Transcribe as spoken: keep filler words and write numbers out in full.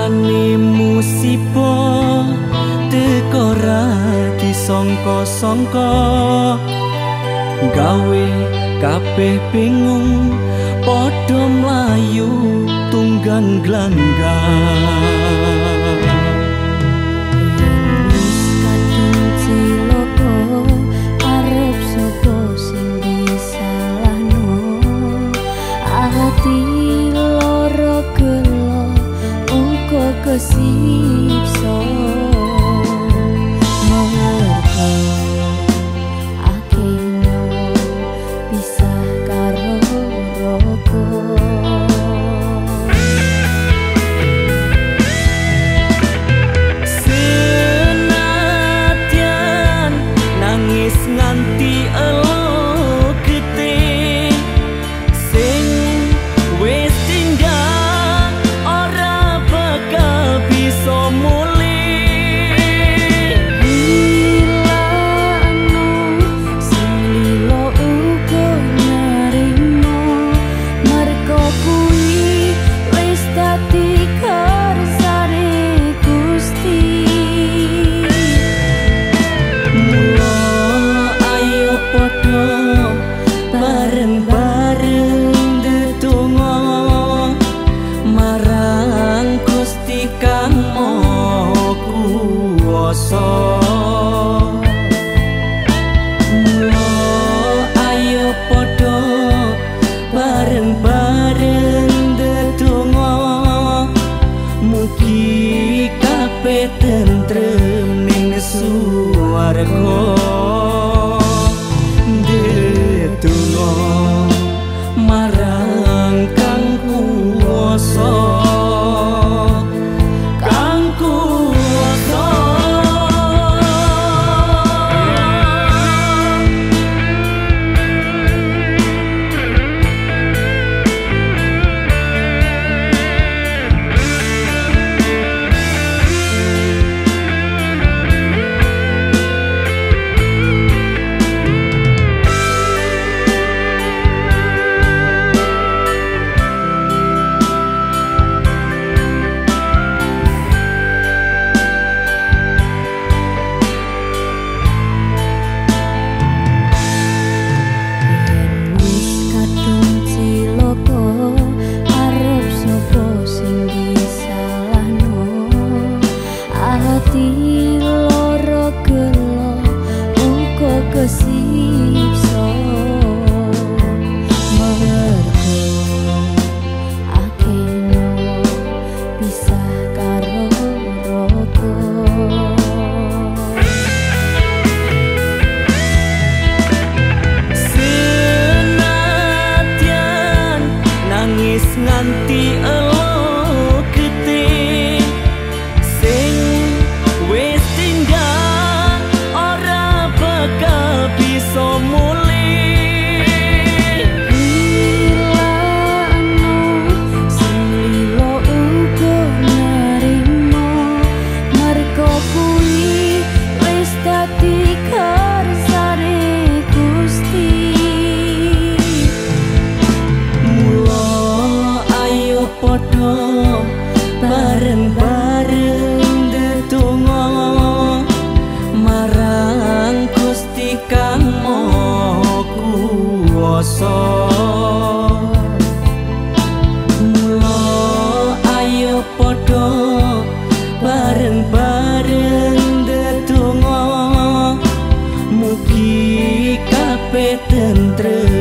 Anane musibah teko ra disangka-sangka, gawe kabeh bingung padha mlayu tunggang glanggang. Kesipso mergo akhirnya pisah karo roko. Senadyan nangis nganti elo getih, sing wis tinggal ora bakal bisa mulih. Hilangno sing lilo uga nerimo, mergo kuwi wis dadi kersane Gusti. Mula ayo padha bareng-bareng ndedonga marang Gusti Kang Maha Kuwasa. Mula ayo padha bareng-bareng ndedonga, mugi kabeh tentrem ning swarga. Ndedonga marang Kang Kuwasa, Kang Kuwasa. Kesipso mergo akhirnya pisah karo roko. Senadyan nangis nganti elo getih, sing wis tinggal ora bakal bisa mulih. Hilangno sing lilo uga nerimo, mergo kuwi wis dadi kersane Gusti. Mula ayo padha bareng-bareng ndedonga marang Gusti Kang Maha Kuwasa. Mula ayo padha bareng-bareng ndedonga, mugi kabeh tentrem